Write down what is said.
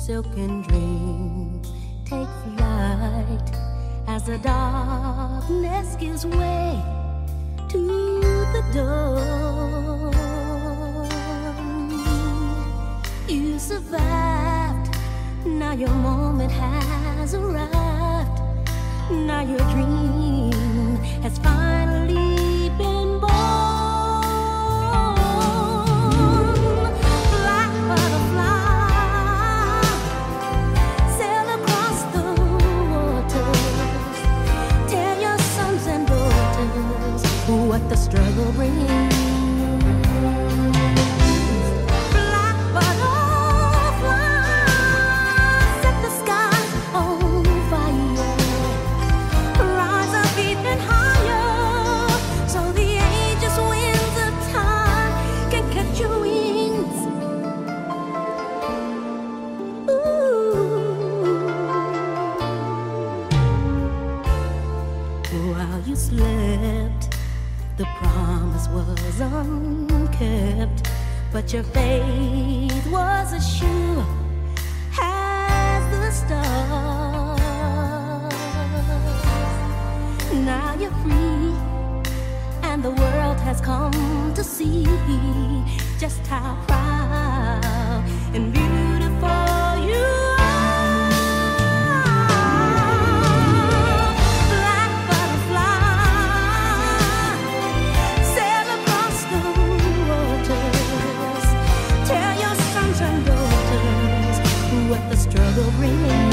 silken dream take flight as the darkness gives way to the dawn. You survived, now your moment has arrived. Now your dream has finally been born. Black butterfly, sail across the waters. Tell your sons and daughters what the struggle brings. The promise was unkept, but your faith was as sure as the stars. Now you're free, and the world has come to see just how proud and beautiful you are. What the struggle brings.